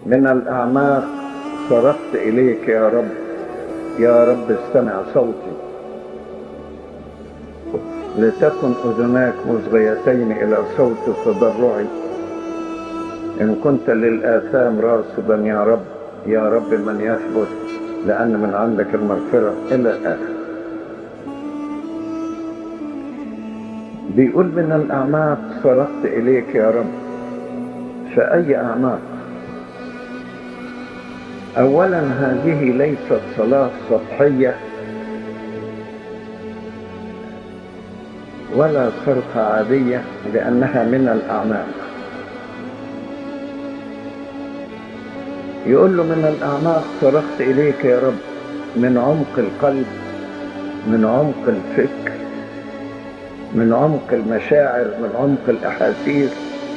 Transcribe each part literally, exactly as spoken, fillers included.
من الأعماق صرخت إليك يا رب، يا رب استمع صوتي. لتكن أذناك مصغيتين إلى صوت تضرعي، إن كنت للآثام راصدا يا رب، يا رب من يثبت، لأن من عندك المغفرة إلى الآخر. بيقول من الأعماق صرخت إليك يا رب. فأي أعماق؟ أولا هذه ليست صلاة سطحية ولا صرخة عادية، لأنها من الأعماق. يقول له من الأعماق صرخت إليك يا رب، من عمق القلب، من عمق الفكر، من عمق المشاعر، من عمق الأحاسيس.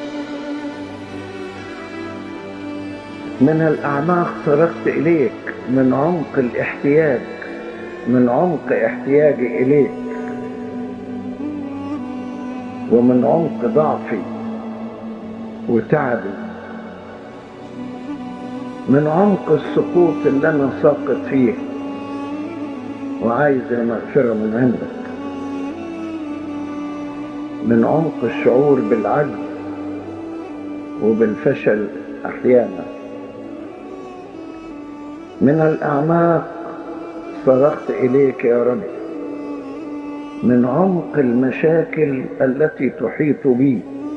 من الأعماق صرخت إليك، من عمق الاحتياج، من عمق احتياجي إليك، ومن عمق ضعفي وتعبي، من عمق السقوط اللي أنا ساقط فيه وعايز المغفرة من عندك، من عمق الشعور بالعجز وبالفشل أحيانا. من الأعماق صرخت إليك يا رب، من عمق المشاكل التي تحيط بي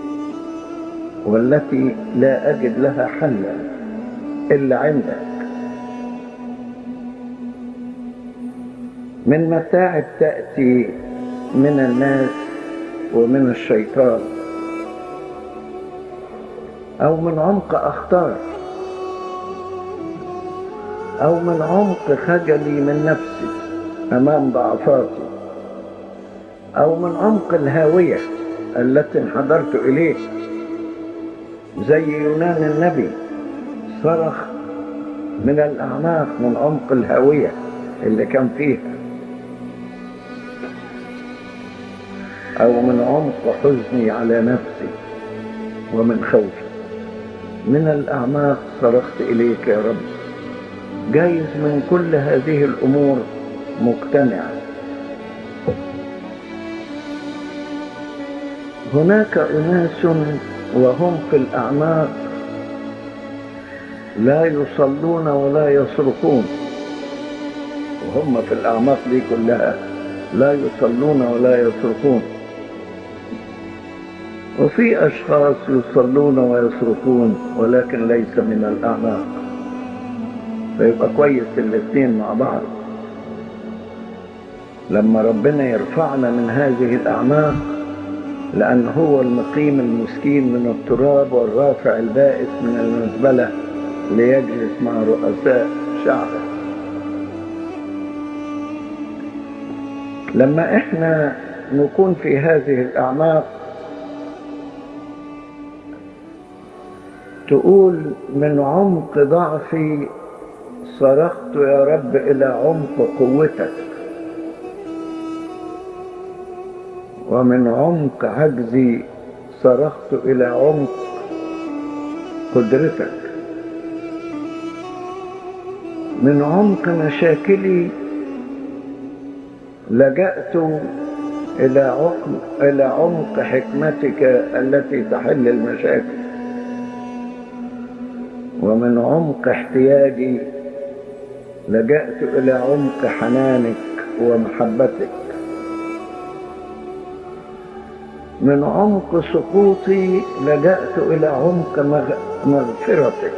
والتي لا أجد لها حلا إلا عندك، من متاعب تأتي من الناس ومن الشيطان، أو من عمق أخطار، أو من عمق خجلي من نفسي أمام ضعفاتي، أو من عمق الهاوية التي انحدرت إليه. زي يونان النبي صرخ من الأعماق، من عمق الهاوية اللي كان فيها، أو من عمق حزني على نفسي ومن خوفي. من الأعماق صرخت إليك يا رب. جايز من كل هذه الأمور مقتنع. هناك أناس وهم في الأعماق لا يصلون ولا يصرخون، وهم في الأعماق دي كلها لا يصلون ولا يصرخون. وفي أشخاص يصلون ويصرخون ولكن ليس من الأعماق، فيبقى كويس الاثنين مع بعض. لما ربنا يرفعنا من هذه الأعماق، لأن هو المقيم المسكين من التراب والرافع البائس من المزبلة ليجلس مع رؤساء شعبه. لما احنا نكون في هذه الأعماق تقول من عمق ضعفي صرخت يا رب إلى عمق قوتك، ومن عمق عجزي صرخت إلى عمق قدرتك، من عمق مشاكلي لجأت إلى عمق إلى عمق حكمتك التي تحل المشاكل، ومن عمق احتياجي لجأت إلى عمق حنانك ومحبتك، من عمق سقوطي لجأت إلى عمق مغفرتك،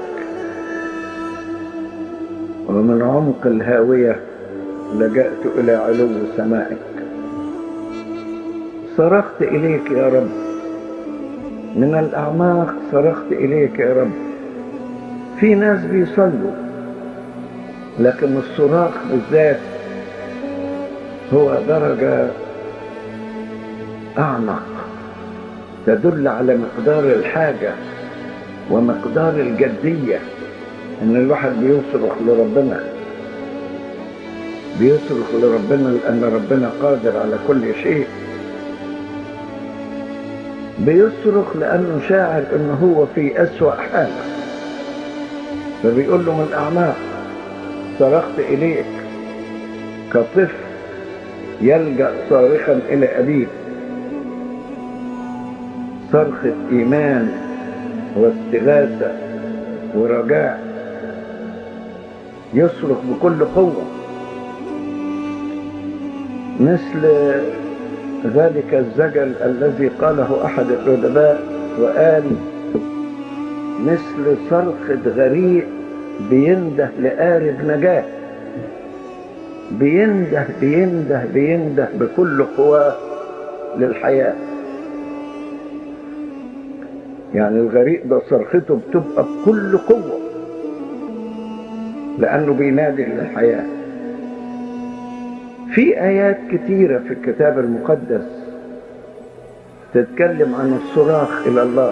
ومن عمق الهاوية لجأت إلى علو سمائك. صرخت إليك يا رب، من الأعماق صرخت إليك يا رب. في ناس بيصلوا لكن الصراخ بالذات هو درجة أعمق، تدل على مقدار الحاجة ومقدار الجدية، إن الواحد بيصرخ لربنا، بيصرخ لربنا لأن ربنا قادر على كل شيء. بيصرخ لأنه شاعر إنه هو في أسوأ حالة، فبيقول له من أعماق صرخت إليك كطفل يلجأ صارخا إلى أبيه. صرخة إيمان واستغاثة ورجاء، يصرخ بكل قوة، مثل ذلك الزجل الذي قاله أحد الأدباء وقال: مثل صرخة غريق بينده لقارب نجاة، بينده بينده بينده بكل قواه للحياة. يعني الغريق ده صرخته بتبقى بكل قوة لأنه بينادي للحياة. في آيات كتيرة في الكتاب المقدس تتكلم عن الصراخ إلى الله،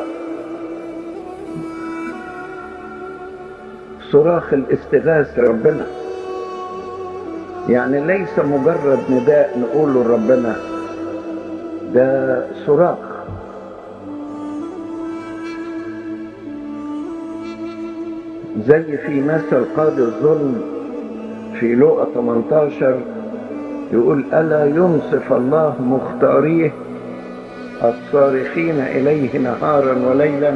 صراخ الاستغاثة ربنا، يعني ليس مجرد نداء نقوله لربنا، ده صراخ. زي في مثل قاضي الظلم في لوقا ثمانية عشر يقول: ألا ينصف الله مختاريه الصارخين إليه نهارا وليلا.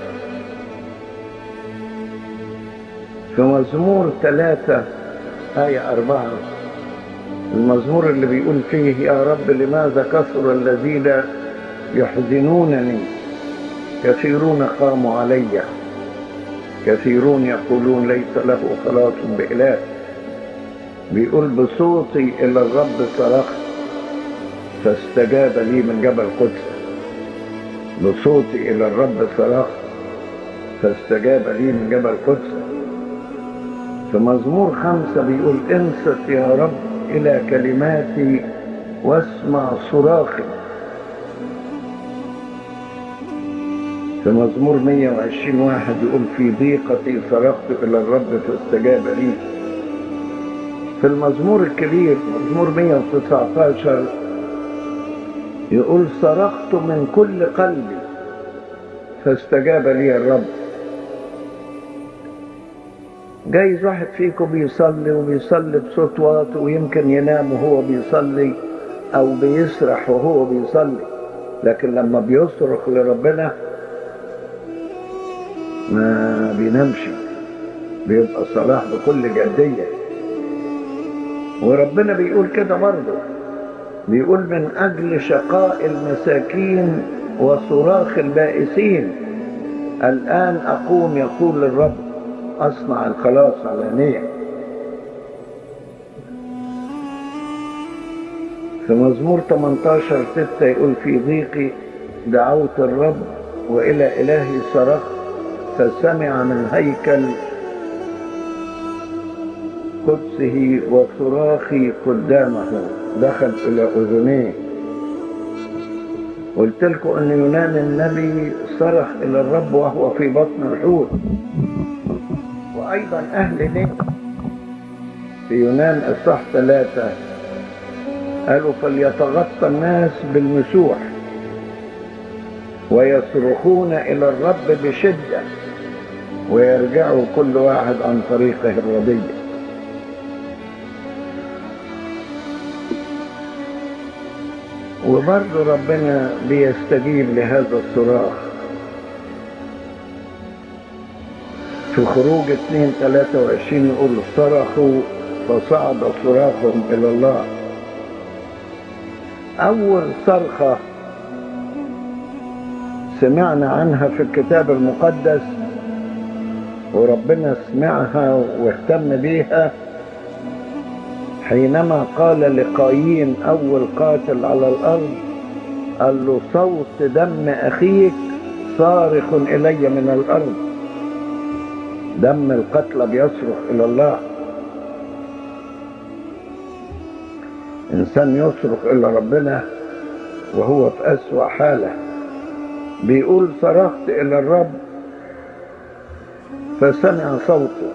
في مزمور ثلاثة آية أربعة، المزمور اللي بيقول فيه: يا رب لماذا كثر الذين يحزنونني، كثيرون قاموا علي، كثيرون يقولون ليس له خلاص بإله. بيقول: بصوتي إلى الرب صرخت فاستجاب لي من جبل قدس. بصوتي إلى الرب صرخت فاستجاب لي من جبل قدس. في مزمور خمسة بيقول: انصت يا رب إلى كلماتي واسمع صراخي. في مزمور مية وعشرين واحد يقول: في ضيقتي صرخت إلى الرب فاستجاب لي. في المزمور الكبير مزمور مية وتسعة عشر يقول: صرخت من كل قلبي فاستجاب لي الرب. جايز واحد فيكم بيصلي وبيصلي بصوت واطي ويمكن ينام وهو بيصلي او بيسرح وهو بيصلي، لكن لما بيصرخ لربنا ما بينامش، بيبقى صلاح بكل جدية. وربنا بيقول كده برضه، بيقول: من أجل شقاء المساكين وصراخ البائسين الآن أقوم يقول الرب أصنع الخلاص علانية. في مزمور ثمانية عشر ستة يقول: في ضيقي دعوت الرب وإلى إلهي صرخت فسمع من هيكل قدسه وصراخي قدامه دخل إلى أذنيه. قلت لكم أن يونان النبي صرخ إلى الرب وهو في بطن الحوت، وأيضا أهل نينوى في يونان إصحاح ثلاثة قالوا: فليتغطى الناس بالمسوح ويصرخون إلى الرب بشدة ويرجعوا كل واحد عن طريقه الردية. وبرضه ربنا بيستجيب لهذا الصراخ. في خروج اثنين ثلاثة وعشرين يقول: صرخوا فصعد صراخهم إلى الله. أول صرخة سمعنا عنها في الكتاب المقدس وربنا سمعها واهتم بيها حينما قال لقايين أول قاتل على الأرض، قال له: صوت دم أخيك صارخ إلي من الأرض. دم القتلى بيصرخ إلى الله. إنسان يصرخ إلى ربنا وهو في أسوأ حالة، بيقول: صرخت إلى الرب فسمع صوته.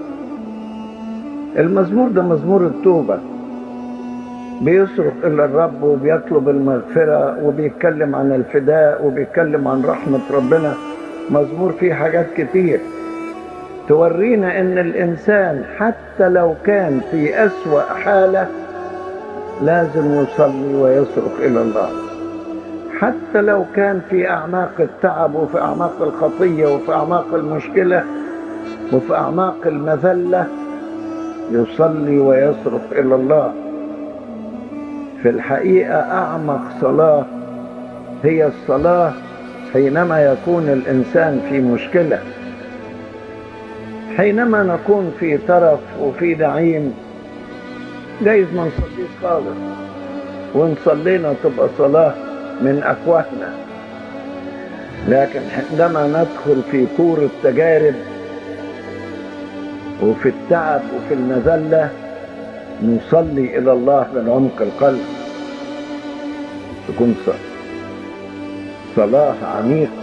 المزمور ده مزمور التوبة، بيصرخ إلى الرب وبيطلب المغفرة وبيتكلم عن الفداء وبيتكلم عن رحمة ربنا. مزمور فيه حاجات كتير تورينا ان الانسان حتى لو كان في اسوأ حالة لازم يصلي ويصرخ الى الله، حتى لو كان في اعماق التعب وفي اعماق الخطية وفي اعماق المشكلة وفي اعماق المذلة يصلي ويصرخ الى الله. في الحقيقة اعمق صلاة هي الصلاة حينما يكون الانسان في مشكلة. حينما نكون في طرف وفي نعيم جايز ما نصليش خالص، وان صلينا تبقى صلاة من افواهنا، لكن عندما ندخل في كور التجارب وفي التعب وفي المذلة نصلي الى الله من عمق القلب، تكون صلاة عميقة.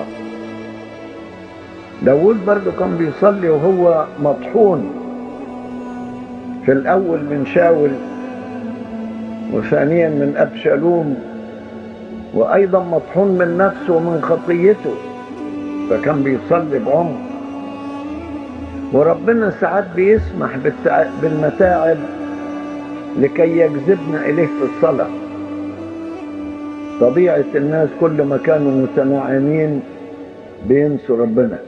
داود برضو كان بيصلي وهو مطحون، في الأول من شاول وثانيا من أبشالوم، وأيضا مطحون من نفسه ومن خطيته، فكان بيصلي بعمق. وربنا ساعات بيسمح بالمتاعب لكي يجذبنا إليه في الصلاة. طبيعة الناس كل ما كانوا متناعمين بينسوا ربنا،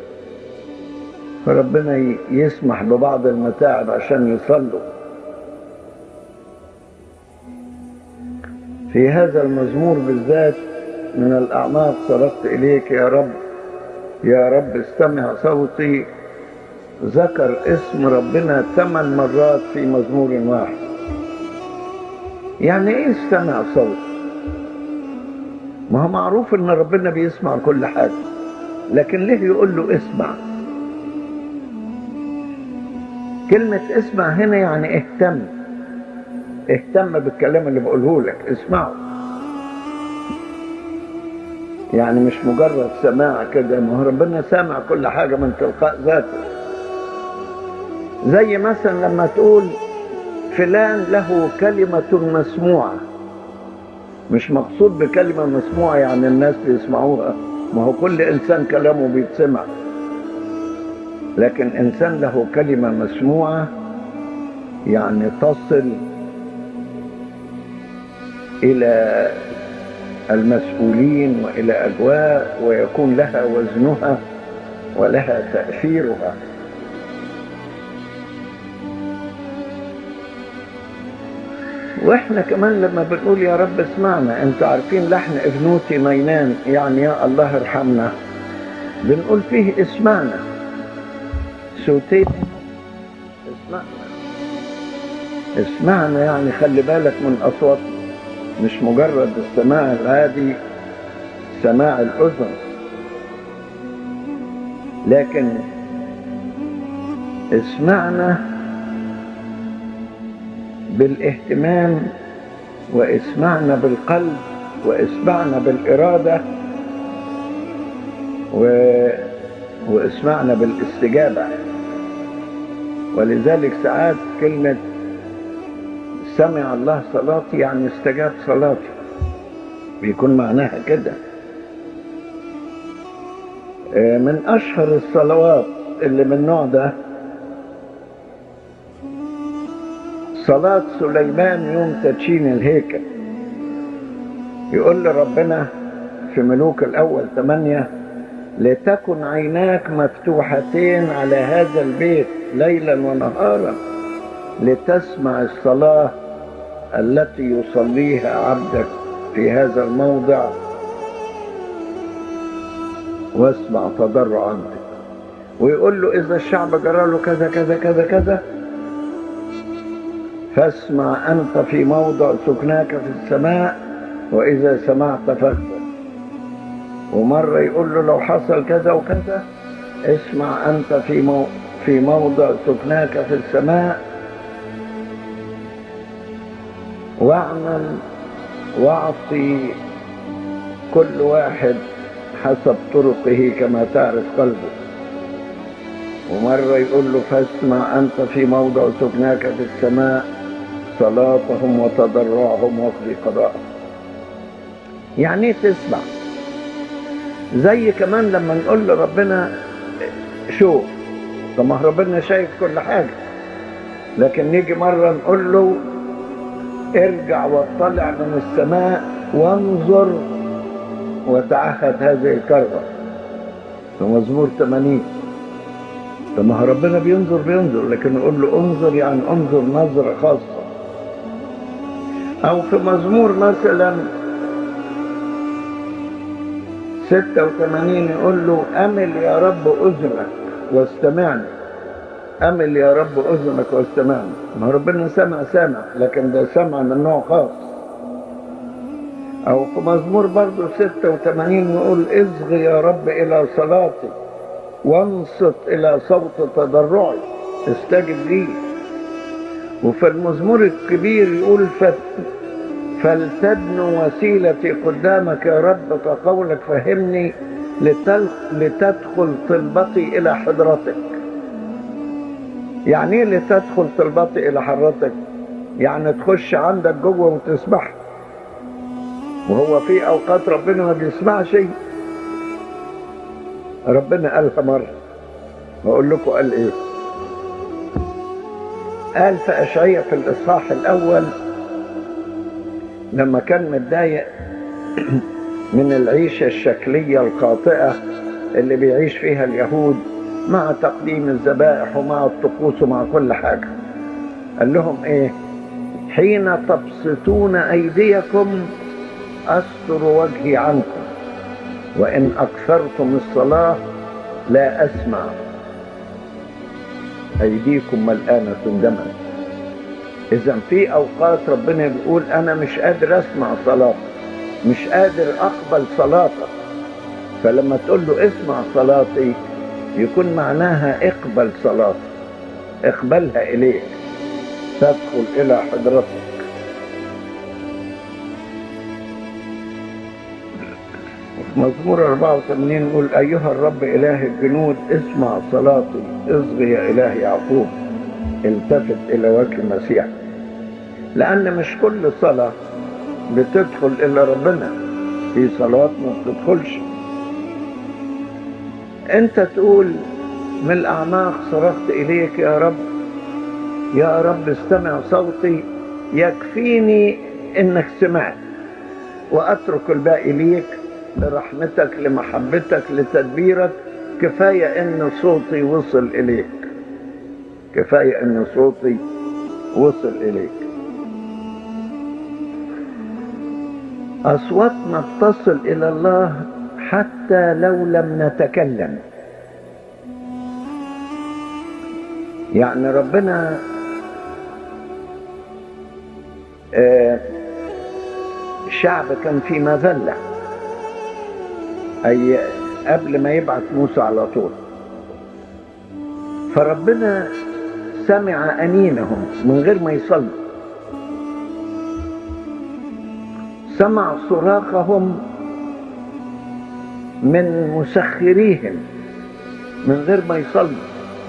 فربنا يسمح ببعض المتاعب عشان يصلوا. في هذا المزمور بالذات من الأعماق صرخت إليك يا رب، يا رب استمع صوتي. ذكر اسم ربنا ثمان مرات في مزمور واحد. يعني ايه استمع صوتي؟ ما هو معروف ان ربنا بيسمع كل حاجة، لكن ليه يقول له اسمع؟ كلمة اسمع هنا يعني اهتم، اهتم بالكلام اللي بقوله لك، اسمعه. يعني مش مجرد سماع كده، ما هو ربنا سامع كل حاجة من تلقاء ذاته. زي مثلا لما تقول فلان له كلمة مسموعة، مش مقصود بكلمة مسموعة يعني الناس بيسمعوها، ما هو كل إنسان كلامه بيتسمع، لكن إنسان له كلمة مسموعة يعني تصل إلى المسؤولين وإلى أجواء ويكون لها وزنها ولها تأثيرها. واحنا كمان لما بنقول يا رب اسمعنا، انتوا عارفين لحن ابنوتي نينان يعني يا الله ارحمنا، بنقول فيه اسمعنا، صوتين اسمعنا، اسمعنا يعني خلي بالك من اصواتنا، مش مجرد السماع العادي سماع الاذن، لكن اسمعنا بالاهتمام، واسمعنا بالقلب، واسمعنا بالإرادة، و... واسمعنا بالاستجابة. ولذلك ساعات كلمة سمع الله صلاتي يعني استجاب صلاتي، بيكون معناها كده. من أشهر الصلوات اللي من النوع ده صلاة سليمان يوم تدشين الهيكل. يقول لربنا في ملوك الأول ثمانية لتكن عيناك مفتوحتين على هذا البيت ليلا ونهارا لتسمع الصلاة التي يصليها عبدك في هذا الموضع واسمع تضرع عبدك. ويقول له إذا الشعب جرى له كذا كذا كذا كذا فاسمع أنت في موضع سكناك في السماء وإذا سمعت فاغفر. ومرة يقول له لو حصل كذا وكذا اسمع أنت في مو في موضع سكناك في السماء واعمل واعطي كل واحد حسب طرقه كما تعرف قلبه. ومرة يقول له فاسمع أنت في موضع سكناك في السماء صلاتهم وتضرعهم واقضي قضاءهم. يعني ايه تسمع؟ زي كمان لما نقول لربنا شوف طب ما ربنا شايف كل حاجة، لكن نيجي مرة نقول له ارجع واطلع من السماء وانظر وتعهد هذه الكرة في مزمور ثمانين. طب ما ربنا بينظر بينظر لكن نقول له انظر يعني انظر نظرة خاصة. او في مزمور مثلا ستة وثمانين يقول له امل يا رب اذنك واستمعني، امل يا رب اذنك واستمعني. ما ربنا سمع سامع لكن ده سمع من نوع خاص. او في مزمور برضو ستة وثمانين يقول اصغ يا رب الى صلاتي وانصت الى صوت تضرعي استجب لي. وفي المزمور الكبير يقول فلتدن وسيلتي قدامك يا رب كقولك فهمني لتدخل طلبتي الى حضرتك. يعني ايه لتدخل طلبتي الى حضرتك؟ يعني تخش عندك جوه وتسبح. وهو في اوقات ربنا ما بيسمعش. ربنا قالها مره، بقول لكم قال ايه. قال في اشعياء في الاصحاح الاول لما كان متضايق من العيشه الشكليه الخاطئه اللي بيعيش فيها اليهود مع تقديم الذبائح ومع الطقوس ومع كل حاجه، قال لهم ايه؟ حين تبسطون ايديكم استر وجهي عنكم وان اكثرتم الصلاه لا اسمع. ايديكم ملآنة دما. اذا في اوقات ربنا بيقول انا مش قادر اسمع صلاتك، مش قادر اقبل صلاتك، فلما تقول له اسمع صلاتي يكون معناها اقبل صلاتي، اقبلها اليك، تدخل الى حضرتك. مزمور أربعة وثمانين يقول أيها الرب إله الجنود اسمع صلاتي، اصغ يا إله يعقوب، التفت إلى وجه المسيح. لأن مش كل صلاة بتدخل إلى ربنا، في صلاة ما بتدخلش. أنت تقول من الأعماق صرخت إليك يا رب، يا رب استمع صوتي، يكفيني إنك سمعت وأترك الباقي ليك، لرحمتك لمحبتك لتدبيرك. كفاية ان صوتي وصل اليك، كفاية ان صوتي وصل اليك. اصواتنا تصل الى الله حتى لو لم نتكلم. يعني ربنا آه شعب كان في مذلة أي قبل ما يبعث موسى على طول، فربنا سمع أنينهم من غير ما يصلوا، سمع صراخهم من مسخريهم من غير ما يصلوا،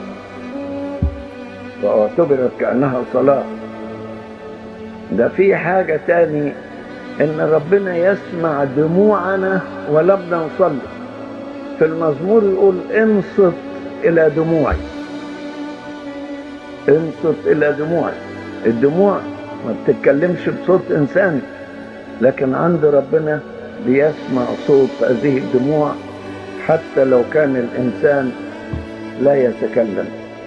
واعتبرت كأنها صلاة. ده في حاجة تاني، ان ربنا يسمع دموعنا ولم نصلي. في المزمور يقول انصت الى دموعي، انصت الى دموعي. الدموع ما بتتكلمش بصوت انساني، لكن عند ربنا بيسمع صوت هذه الدموع حتى لو كان الانسان لا يتكلم.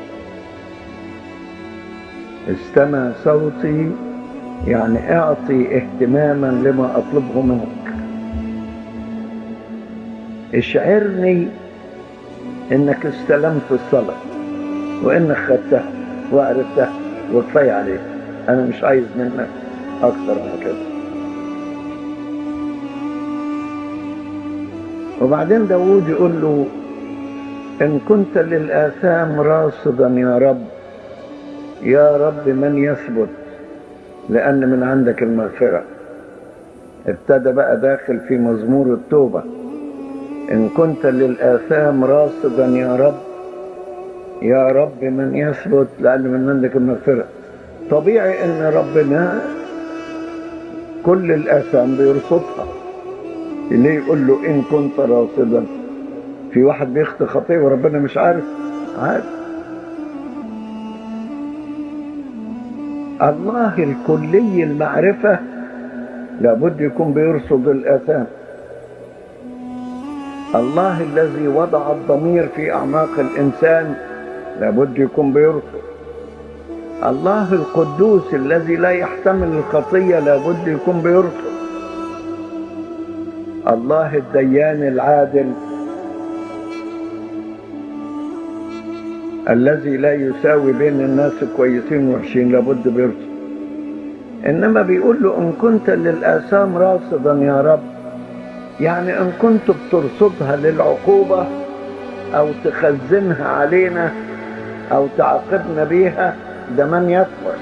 استمع صوتي يعني اعطي اهتماما لما اطلبه منك. اشعرني انك استلمت الصلاة وانك خدتها وعرفتها وكفاية عليك، انا مش عايز منك اكثر من كده. وبعدين داود يقول له ان كنت للآثام راصدا يا رب، يا رب من يثبت لأن من عندك المغفرة. ابتدى بقى داخل في مزمور التوبة، إن كنت للآثام راصدا يا رب، يا رب من يثبت لأن من عندك المغفرة. طبيعي إن ربنا كل الآثام بيرصدها، ليه يقول له إن كنت راصدا؟ في واحد بيخطئ خطيئة وربنا مش عارف؟ عارف. الله الكلي المعرفة لابد يكون بيرصد الآثام. الله الذي وضع الضمير في أعماق الإنسان لابد يكون بيرصد. الله القدوس الذي لا يحتمل الخطية لابد يكون بيرصد. الله الديان العادل الذي لا يساوي بين الناس الكويسين والوحشين لابد بيرصد. إنما بيقول له إن كنت للآثام راصدا يا رب، يعني إن كنت بترصدها للعقوبة أو تخزنها علينا أو تعاقبنا بيها، ده من يكفر.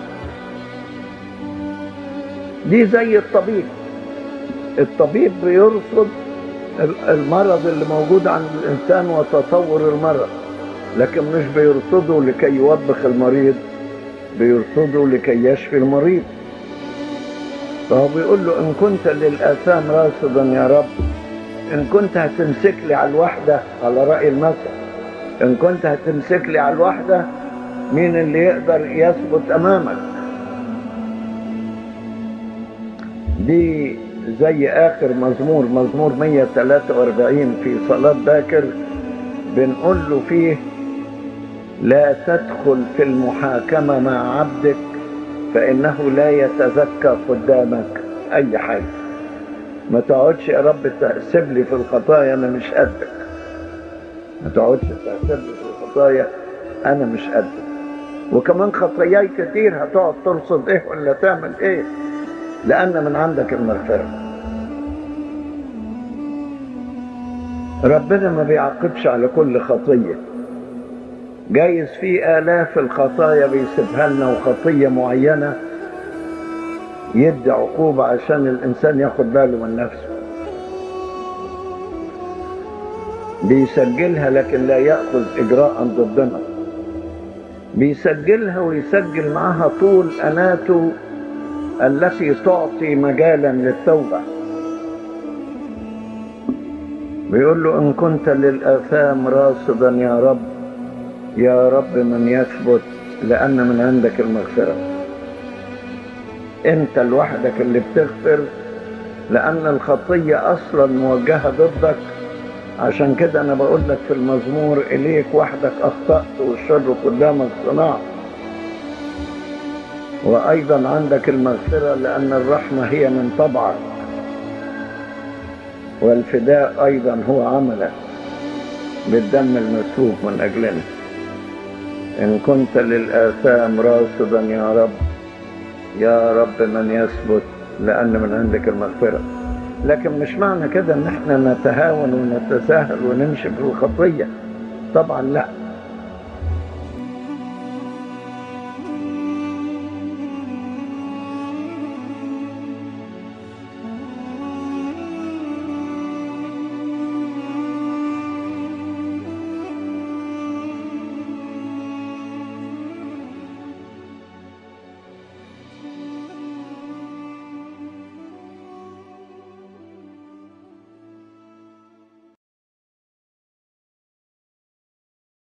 دي زي الطبيب، الطبيب بيرصد المرض اللي موجود عند الإنسان وتطور المرض، لكن مش بيرصده لكي يوبخ المريض، بيرصده لكي يشفي المريض. فهو بيقول له إن كنت للآثام راصدا يا رب، إن كنت هتمسك لي على الوحدة، على رأي المثل، إن كنت هتمسك لي على الوحدة مين اللي يقدر يثبت أمامك؟ دي زي آخر مزمور، مزمور مية وثلاثة وأربعين في صلاة باكر، بنقول له فيه لا تدخل في المحاكمة مع عبدك فإنه لا يتذكر قدامك أي حاجة. ما تقعدش يا رب تحسب لي في الخطايا أنا مش قدك، ما تقعدش تحسب لي في الخطايا أنا مش قدك. وكمان خطاياي كتير هتقعد ترصد إيه ولا تعمل إيه، لأن من عندك المغفرة. ربنا ما بيعاقبش على كل خطية، جايز في آلاف الخطايا بيسيبها لنا، وخطية معينة يدي عقوبة عشان الإنسان ياخد باله من نفسه، بيسجلها لكن لا يأخذ إجراء ضدنا، بيسجلها ويسجل معها طول أناته التي تعطي مجالا للتوبة. بيقول له إن كنت للآثام راصدا يا رب، يا رب من يثبت، لأن من عندك المغفرة. أنت لوحدك اللي بتغفر، لأن الخطية أصلا موجهة ضدك. عشان كده أنا بقول لك في المزمور إليك وحدك أخطأت والشر قدامك صنعت. وأيضا عندك المغفرة لأن الرحمة هي من طبعك، والفداء أيضا هو عملك بالدم المسفوك من أجلنا. إن كنت للآثام راصدا يا رب، يا رب من يثبت، لأن من عندك المغفرة. لكن مش معنى كده إن احنا نتهاون ونتساهل ونمشي في الخطية، طبعا لا.